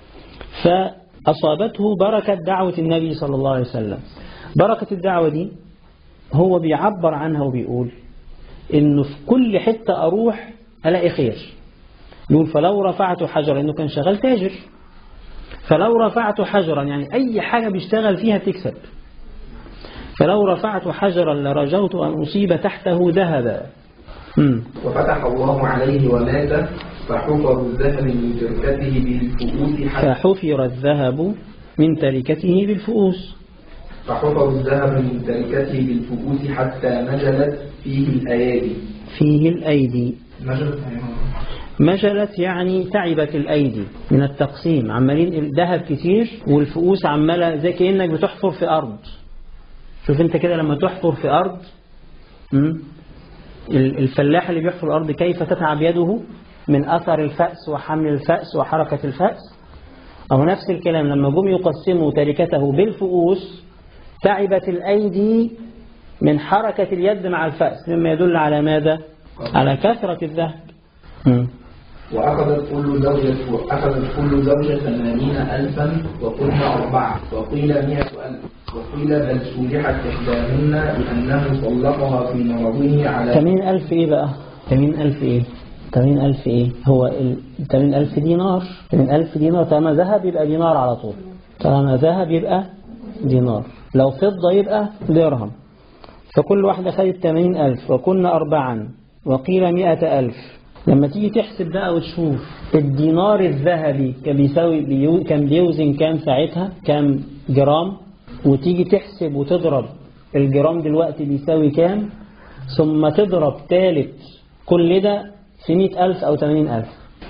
فأصابته بركة دعوة النبي صلى الله عليه وسلم. بركة الدعوة دي هو بيعبر عنها وبيقول إنه في كل حتة أروح ألاقي خير. يقول فلو رفعت حجرا، إنه كان شغال تاجر، فلو رفعت حجرا يعني أي حاجة بيشتغل فيها تكسب. فلو رفعت حجرا لرجوت أن أصيب تحته ذهبا. وفتح الله عليه ومات فحفر الذهب من تركته بالفؤوس حتى فحفر الذهب من تركته بالفؤوس فحفر الذهب من تركته بالفؤوس حتى مجلت فيه الأيادي. فيه الأيدي مجلت مجلت يعني تعبت الأيدي من التقسيم، عمالين الذهب كتير والفؤوس عمالة زي كأنك بتحفر في أرض. شوف انت كده لما تحفر في أرض، الفلاح اللي بيحفر الأرض كيف تتعب يده من أثر الفأس وحمل الفأس وحركة الفأس، أو نفس الكلام لما جم يقسموا تركته بالفؤوس تعبت الأيدي من حركة اليد مع الفأس، مما يدل على ماذا؟ على كثرة الذهب. وأخذت كل زوجة أخذت كل زوجة ثمانين ألفا وقلنا أربعة، وقيل مئة ألف، وقيل بل سولحت إحداهن لأنه طلقها في مرضه على ثمانين ألف إيه بقى؟ ثمانين ألف إيه؟ ثمانين ألف إيه؟ هو ال ثمانين ألف دينار. ثمانين ألف دينار طالما ذهب يبقى دينار على طول، طالما ذهب يبقى دينار، لو فضة يبقى درهم. فكل واحدة خدت ثمانين ألف وكنا أربعا وقيل مئة ألف. لما تيجي تحسب بقى وتشوف الدينار الذهبي كان بيساوي بيو كان بيوزن كام ساعتها، كام جرام، وتيجي تحسب وتضرب الجرام دلوقتي بيساوي كام، ثم تضرب ثالث كل ده في مئة ألف أو ثمانين ألف.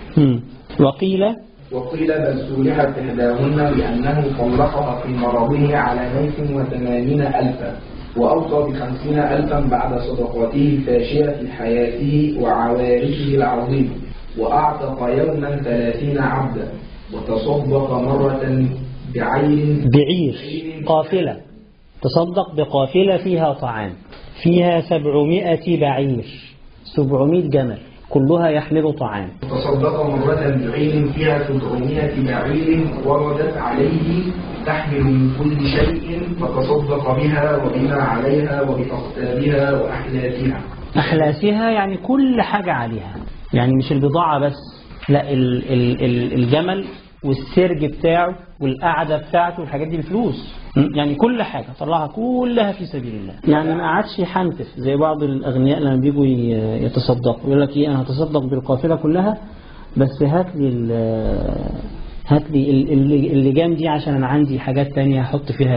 وقيل وقيل بل سولحت إحداهن لأنه طلقها في مرضه على مئة وثمانين ألفا، وأوصى بخمسين ألفا بعد صدقاته الفاشية في حياته وعوارشه العظيم، وأعتق يوما ثلاثين عبدا، وتصدق مرة بعير بعير قافلة، تصدق بقافلة فيها طعام فيها سبعمائة بعير، سبعمائة جمل كلها يحمل طعام. تصدق مرة بعير فيها سبعمائة بعير وردت عليه تحمل من كل شيء، فتصدق بها وبما عليها وبأقتابها وأحلاسها. أحلاسها يعني كل حاجة عليها، يعني مش البضاعة بس، لا ال ال ال الجمل والسرج بتاعه والقعدة بتاعته والحاجات دي بفلوس، يعني كل حاجة طلعها كلها في سبيل الله. يعني ما قعدش يحنتف زي بعض الأغنياء لما بيجوا يتصدقوا يقول لك ايه انا هتصدق بالقافلة كلها بس هات لي هات لي اللجام دي عشان انا عندي حاجات تانية احط فيها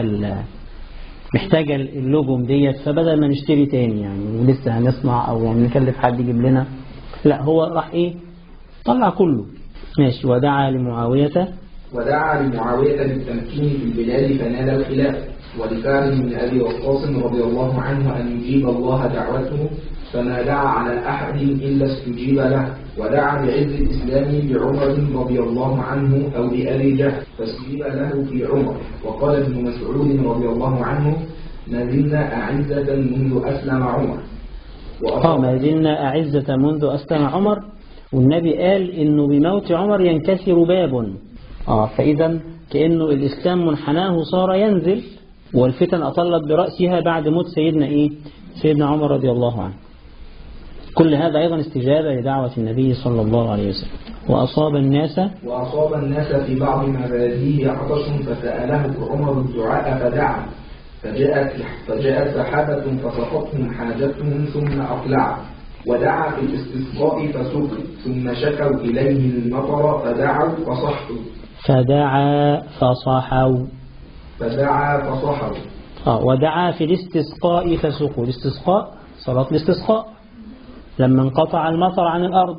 محتاجة اللوجوم ديت، فبدل ما نشتري تاني يعني لسه هنصنع او يعني نكلف حد يجيب لنا، لا هو راح ايه طلع كله. ماشي. ودعا لمعاوية ودعا لمعاوية بالتمكين في البلاد فنال الخلاف، ولسعد بن أبي وقاص رضي الله عنه أن يجيب الله دعوته، فما دعا على أحد إلا استجيب له. ودعا بعز الإسلام بعمر رضي الله عنه أو بأبي جهل فاستجيب له في عمر. وقال ابن مسعود رضي الله عنه ما زلنا أعزة منذ أسلم عمر. اه ما زلنا أعزة منذ أسلم عمر، والنبي قال إنه بموت عمر ينكسر باب. آه فإذا كأنه الإسلام منحناه صار ينزل، والفتن أطلت برأسها بعد موت سيدنا إيه سيدنا عمر رضي الله عنه. كل هذا أيضا استجابة لدعوة النبي صلى الله عليه وسلم. وأصاب الناس وأصاب الناس في بعض مبادئه عطش فسأله عمر الدعاء فدعا، فجاءت فجاءت سحابة فسقطهم حاجتهم ثم أقلع. ودعا في الاستسقاء فسقوا ثم شكوا إليه المطر فدعوا فصحوا فدعا فصحوا فدعا فصحوا آه ودعا في الاستسقاء فسقوا. الاستسقاء صلاة الاستسقاء لما انقطع المطر عن الأرض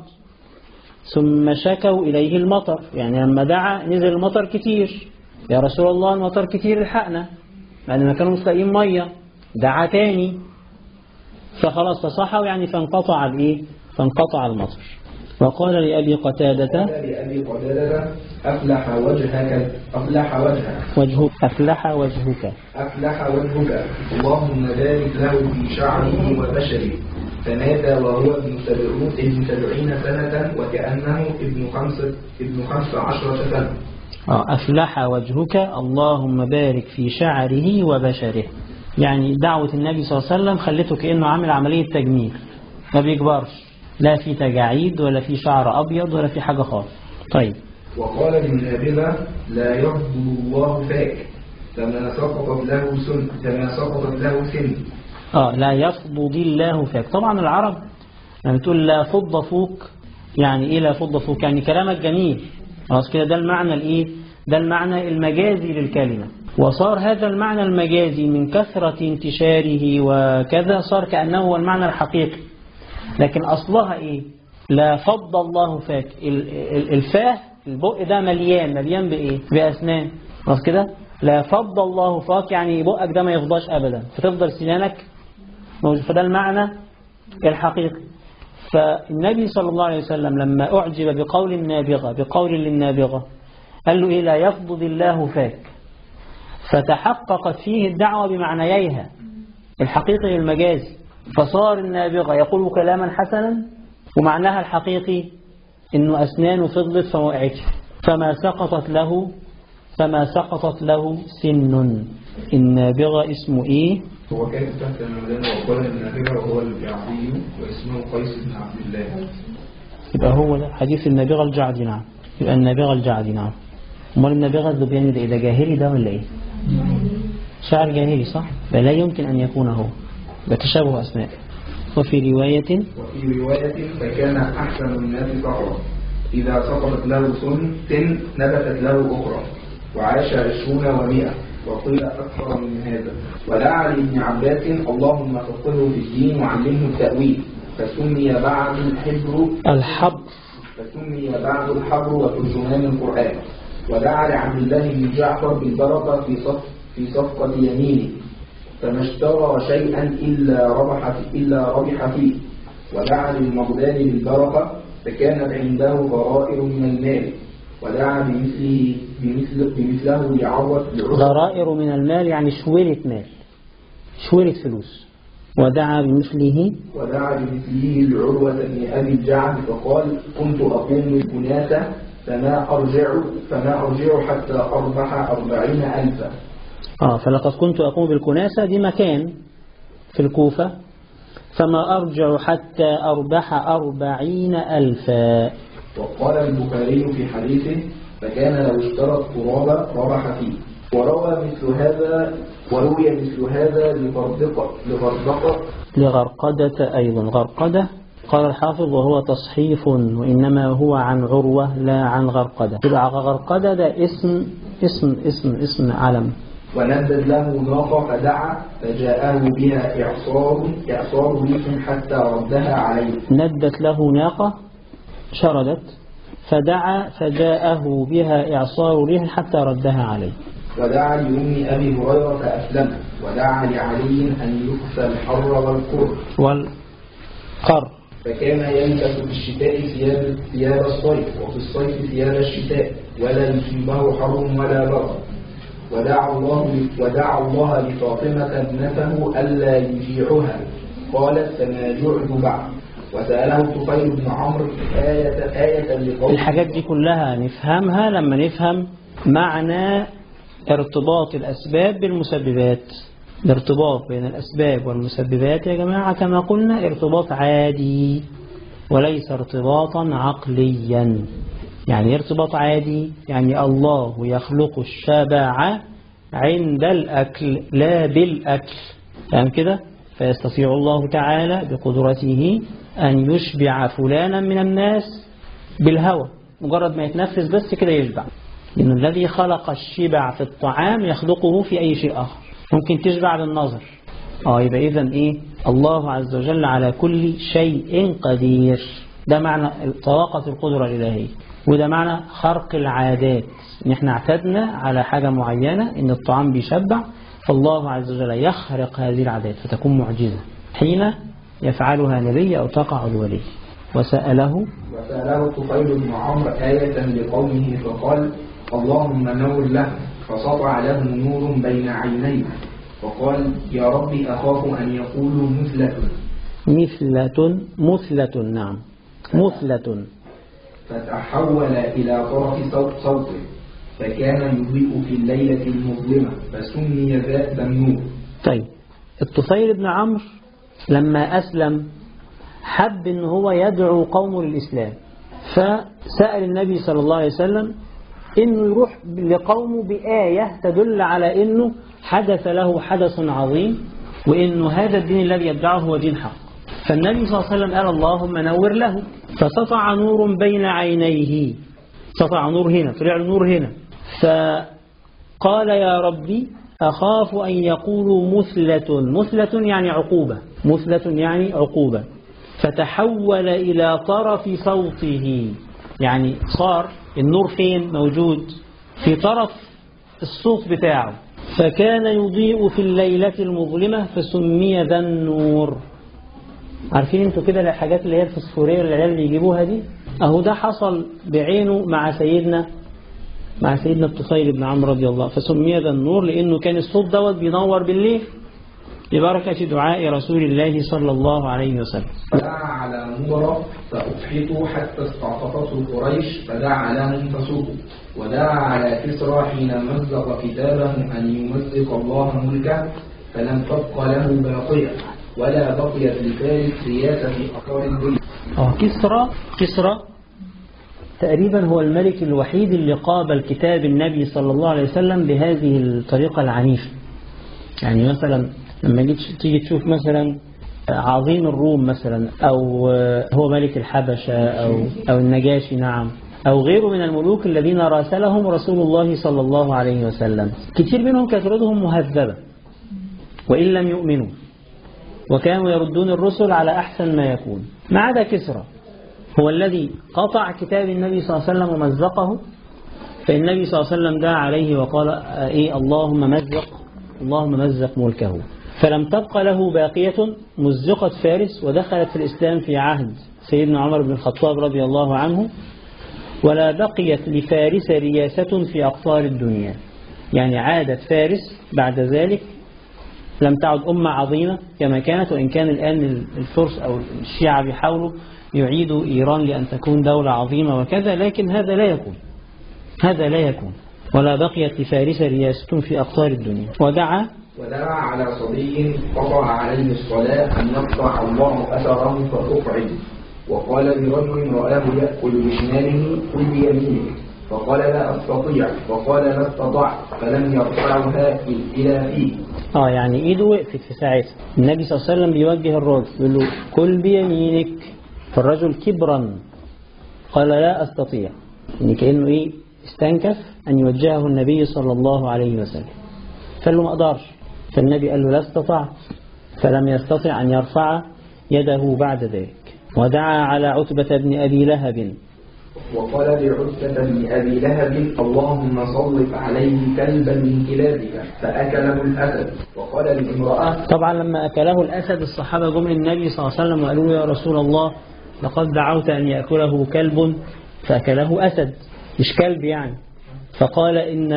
ثم شكوا إليه المطر، يعني لما دعا نزل المطر كتير، يا رسول الله المطر كتير الحقنا، بعد ما كانوا مستقيم مية دعا تاني فخلاص فصحوا، يعني فانقطع الايه فانقطع المطر. وقال لأبي قتادة لأبي قتادة أفلح وجهك أفلح وجهك وجهك أفلح وجهك أفلح وجهك اللهم بارك له في شعره وبشره. فنادى وهو ابن سبعين سنة وكأنه ابن خمسة ابن خمس عشرة سنة. أفلح وجهك اللهم بارك في شعره وبشره، يعني دعوة النبي صلى الله عليه وسلم خلته كأنه عامل عملية تجميل، ما بيكبرش، لا في تجاعيد ولا في شعر أبيض ولا في حاجة خالص. طيب وقال ابن نابلة لا يفضل الله فاك كما سقطت له سن كما سقطت له سن آه لا يفضل الله فاك. طبعا العرب يعني تقول لا فض فوك، يعني إيه لا فض فوك؟ يعني كلامك جميل، خلاص كده، ده المعنى الإيه ده المعنى المجازي للكلمة. وصار هذا المعنى المجازي من كثرة انتشاره وكذا صار كأنه هو المعنى الحقيقي، لكن أصلها إيه؟ لا فض الله فاك. الفاه البق ده مليان مليان بإيه؟ بأسنان، خلاص كده. لا فض الله فاك يعني بقك ده ما يفضاش أبدا، فتفضل سنانك موجود، فده المعنى الحقيقي. فالنبي صلى الله عليه وسلم لما أعجب بقول النابغة بقول للنابغة قال له إيه؟ لا يفض الله فاك، فتحققت فيه الدعوة بمعنييها الحقيقي المجازي، فصار النابغة يقول كلاما حسنا ومعناها الحقيقي إنه أسنانه فضلت فما وقعتش، فما سقطت له فما سقطت له سن. النابغة اسمه إيه؟ هو كان تحت المدينة وقال النابغة وهو الجعدي واسمه قيس بن عبد الله. يبقى هو ده حديث النابغة الجعدي. نعم، يبقى النابغة الجعدي. نعم. امال النابغة الذبياني ده إيه؟ ده جاهلي ده ولا إيه؟ شعر جاهلي صح؟ فلا يمكن أن يكون هو، بتشابه أسماء. وفي رواية وفي رواية فكان أحسن الناس صحرا إذا سقطت له سن سن نبتت له أخرى، وعاش عشرون ومئة وقيل أكثر من هذا. ودعا لابن عباس اللهم فقهه في الدين وعلمه التأويل، فسمي بعد الحبر الحبر فسمي بعد الحبر وترجمان القرآن. ودعا لعبد الله بن جعفر بالبركة في صف في صفقة يمينه، فما اشترى شيئا إلا ربح إلا ربح فيه. ودعا للمغداد بالبركة فكانت عنده غرائر من المال، ودعا بمثله بمثل بمثله لعروة غرائر من المال يعني شويلة مال، شويلة فلوس. ودعا بمثله ودعا بمثله لعروة بن أبي الجعد فقال كنت أقوم بالكناسة فما أرجع فما أرجع حتى أربح أربعين ألفا. آه فلقد كنت أقوم بالكناسة دي مكان في الكوفة، فما أرجع حتى أربح أربعين ألفا. وقال البخاري في حديثه فكان لو اشترى التراب ربح فيه. وروى مثل هذا وروي مثل هذا لغرقدة لغرقدة لغرقدة أيضا. غرقدة قال الحافظ وهو تصحيف، وإنما هو عن عروة لا عن غرقدة. يبقى غرقدة ده اسم اسم اسم اسم علم. وندد له ناقة فدعا فجاءه بها إعصار إعصار ريح حتى ردها عليه. ندت له ناقة شردت فدعا فجاءه بها إعصار ريح حتى ردها عليه. ودعا لأم أبي هريرة فأسلم. ودعا لعلي أن يكفى الحر والقر والقر، فكان يلبس في الشتاء ثياب ثياب الصيف وفي الصيف ثياب الشتاء ولا يصيبه حر ولا برد. ودعا الله ودعا الله لفاطمة ابنته ألا يجيعها، قالت فما جعت بعد. وسأله طفيل بن عمرو آية آية لقوله. الحاجات دي كلها نفهمها لما نفهم معنى ارتباط الأسباب بالمسببات. الارتباط بين الأسباب والمسببات يا جماعة كما قلنا ارتباط عادي وليس ارتباطا عقليا. يعني ارتباط عادي يعني الله يخلق الشبع عند الأكل لا بالأكل، فهم كده؟ فيستطيع الله تعالى بقدرته أن يشبع فلانا من الناس بالهوى، مجرد ما يتنفس بس كده يشبع. إن الذي خلق الشبع في الطعام يخلقه في أي شيء آخر. ممكن تشبع بالنظر، آه يبقى إذن إيه الله عز وجل على كل شيء قدير. ده معنى طلاقة القدرة الإلهية، وده معنى خرق العادات، إن احنا اعتدنا على حاجة معينة إن الطعام بيشبع، فالله عز وجل يخرق هذه العادات فتكون معجزة حين يفعلها نبي أو تقع الولي. وسأله وسأله طفيل بن عمرو آية لقومه فقال اللهم نور له، فسطع له نور بين عينيه فقال يا ربي أخاف أن يقولوا مثلة مثلة مثلة نعم مثلة فتحول إلى طرف صوت صوته فكان يضيء في الليلة المظلمة فسمي ذات النور. طيب الطفيل بن عمرو لما أسلم حب إن هو يدعو قومه للإسلام، فسأل النبي صلى الله عليه وسلم إنه يروح لقومه بآية تدل على إنه حدث له حدث عظيم، وإنه هذا الدين الذي يدعه هو دين حق. فالنبي صلى الله عليه وسلم قال اللهم نور له، فسطع نور بين عينيه، سطع نور هنا، طلع نور هنا، فقال يا ربي أخاف أن يقولوا مثلة، مثلة يعني عقوبة، مثلة يعني عقوبة، فتحول إلى طرف صوته، يعني صار النور فين موجود؟ في طرف الصوت بتاعه، فكان يضيء في الليلة المظلمة فسمي ذا النور. عارفين انتوا كده الحاجات اللي هي الفسفورية اللي العيال اللي يجيبوها دي؟ اهو ده حصل بعينه مع سيدنا مع سيدنا الطفيل بن عمرو رضي الله، فسمي ذا النور لانه كان الصوت دوت بينور بالليل ببركة دعاء رسول الله صلى الله عليه وسلم. فدعا على نور فأفحطوا حتى استعطفته قريش فدعا لهم فسوقوا، ودعا على كسرى حين مزق كتابه أن يمزق الله ملكه فلم تبق له باقية ولا بقيت لفارس سياسة في أقطار الدنيا. اه كسرى كسرى تقريبا هو الملك الوحيد اللي قابل كتاب النبي صلى الله عليه وسلم بهذه الطريقة العنيفة. يعني مثلا لما تيجي تشوف مثلا عظيم الروم مثلا، أو هو ملك الحبشة أو, أو النجاشي نعم، أو غيره من الملوك الذين راسلهم رسول الله صلى الله عليه وسلم، كتير منهم كانت ردهم مهذبة وإن لم يؤمنوا، وكانوا يردون الرسل على أحسن ما يكون، ما عدا كسرى هو الذي قطع كتاب النبي صلى الله عليه وسلم ومزقه. فالنبي صلى الله عليه وسلم دعا عليه وقال إيه اللهم مزق اللهم مزق ملكه، فلم تبق له باقية، مزقت فارس ودخلت في الإسلام في عهد سيدنا عمر بن الخطاب رضي الله عنه، ولا بقيت لفارس رياسة في أقطار الدنيا. يعني عادت فارس بعد ذلك لم تعد أمة عظيمة كما كانت، وإن كان الآن الفرس أو الشيعة بيحاولوا يعيدوا إيران لأن تكون دولة عظيمة وكذا، لكن هذا لا يكون هذا لا يكون ولا بقيت لفارس رياسة في أقطار الدنيا. ودعا ودعا على صبي قطع عليه الصلاة أن يقطع الله أثره فأقعد، وقال لرجل رآه يأكل بشماله قل بيمينه فقال لا أستطيع، فقال لا استطعت، فلم يرفعها إلى فيه. آه يعني إيده وقفت في ساعتها. النبي صلى الله عليه وسلم بيوجه الرجل يقول له كل بيمينك، فالرجل كبرا قال لا أستطيع، يعني كأنه إيه استنكف أن يوجهه النبي صلى الله عليه وسلم، فقال له ما أقدرش، فالنبي قال له لا استطاع، فلم يستطع أن يرفع يده بعد ذلك. ودعا على عتبة بن أبي لهب، وقال لعتبة بن أبي لهب اللهم صلت عليه كلبا من كلابك فأكله الأسد. وقال لامرأة، طبعا لما أكله الأسد الصحابة جم للنبي صلى الله عليه وسلم وقالوا له يا رسول الله لقد دعوت أن يأكله كلب فأكله أسد، مش كلب يعني، فقال إن,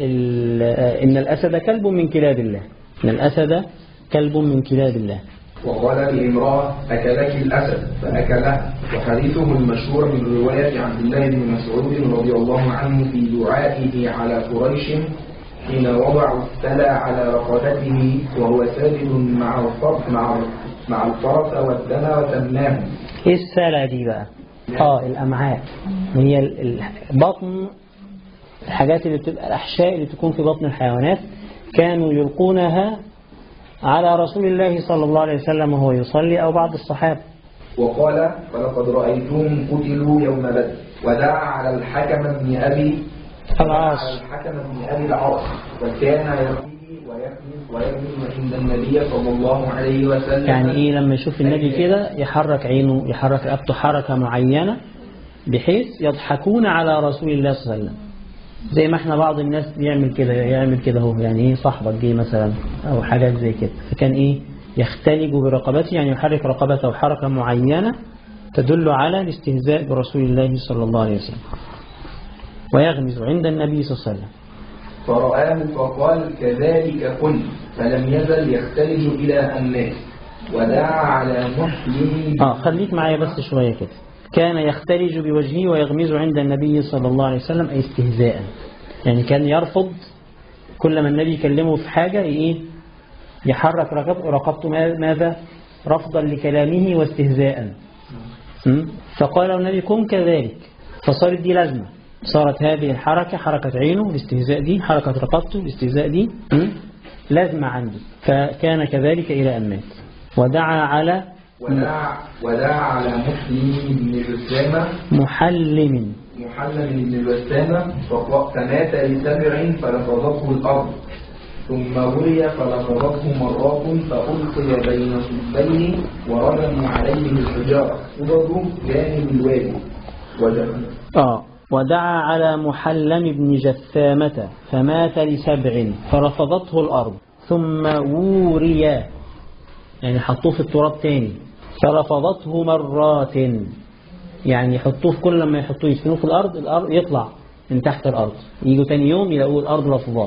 إن الأسد كلب من كلاب الله، إن الأسد كلب من كلاب الله. وقال لامرأة أكلك الأسد فأكله. وحديثه المشهور من رواية عبد الله بن مسعود رضي الله عنه في دعائه على قريش حين وضعوا السلى على رقبته وهو ساجد مع الفرس مع مع الفرس والدم وتمناه. ايه السلى دي بقى؟ اه الأمعاء، هي البطن، الحاجات اللي بتبقى الأحشاء اللي تكون في بطن الحيوانات، كانوا يلقونها على رسول الله صلى الله عليه وسلم وهو يصلي أو بعض الصحابة. وقال ولقد رأيتهم قتلوا يوم بدر. ودعا على الحكم بن أبي العاص الحكم بن أبي العاص وكان يقيه ويغمز عند النبي صلى الله عليه وسلم. يعني إيه لما يشوف النبي كده يحرك عينه يحرك رقبته حركة معينة بحيث يضحكون على رسول الله صلى الله عليه وسلم، زي ما احنا بعض الناس بيعمل كده يعمل كده هو يعني ايه صاحبك جه مثلا او حاجات زي كده، فكان ايه يختلج برقبته يعني يحرك رقبته حركة معينة تدل على الاستهزاء برسول الله صلى الله عليه وسلم. ويغمز عند النبي صلى الله عليه وسلم فرآه فقال كذلك كن، فلم يزل يختلج إلى الناس ودعا على محيي. اه خليك معايا بس شوية كده. كان يختلج بوجهه ويغمز عند النبي صلى الله عليه وسلم أي استهزاء، يعني كان يرفض كل ما النبي يكلمه في حاجة ايه يحرك رقبته ماذا رفضا لكلامه واستهزاء. فقال النبي كن كذلك، فصارت دي لازمة، صارت هذه الحركة حركة عينه الاستهزاء دي حركة رقبته الاستهزاء دي لازمة عنده، فكان كذلك إلى أن مات. ودعا على ودعا, ودعا على محلم بن جسامة محلم محلم بن جسامة فمات لسبع فلفظته الأرض، ثم وري فلفظته مرات فألقي بين صبين ورموا عليه الحجارة أضروا جانب الوادي. آه ودعا على محلم بن جثامة فمات لسبع فرفضته الأرض، ثم وري يعني حطوه في التراب تاني فرفضته مرات، يعني يحطوه في كل لما يحطوه يدفنوه في الأرض الأرض يطلع من تحت الأرض، يجوا تاني يوم يلاقوا الأرض رفضاه.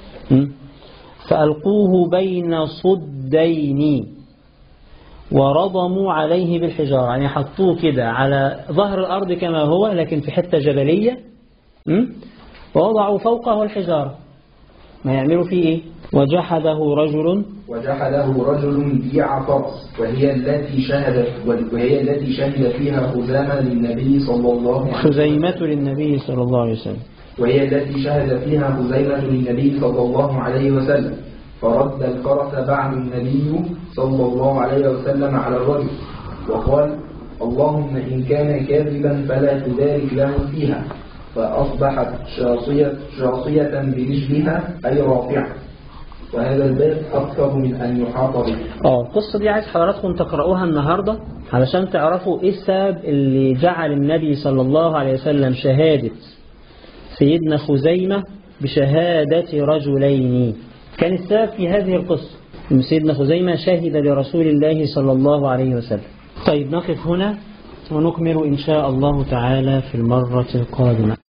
فألقوه بين صدين ورضموا عليه بالحجارة، يعني حطوه كده على ظهر الأرض كما هو لكن في حتة جبلية ووضعوا فوقه الحجارة، ما يعملوا فيه إيه؟ وجحده رجل وجحده رجل بيع فرس، وهي التي شهدت وهي التي شهد فيها خزامة للنبي صلى الله عليه وسلم خزيمة للنبي صلى الله عليه وسلم وهي التي شهد فيها خزيمة للنبي صلى الله عليه وسلم، فرد الفرس بعد النبي صلى الله عليه وسلم على الرجل وقال اللهم إن كان كاذبا فلا تبارك له فيها، فأصبحت شاصية, شاصية برجلها أي رافعة. وهذا الباب أكثر من أن يحاط به. اه القصة دي عايز حضراتكم تقرأوها النهاردة علشان تعرفوا إيه السبب اللي جعل النبي صلى الله عليه وسلم شهادة سيدنا خزيمة بشهادة رجلين. كان السبب في هذه القصة إن سيدنا خزيمة شهد لرسول الله صلى الله عليه وسلم. طيب نقف هنا ونكمل إن شاء الله تعالى في المرة القادمة.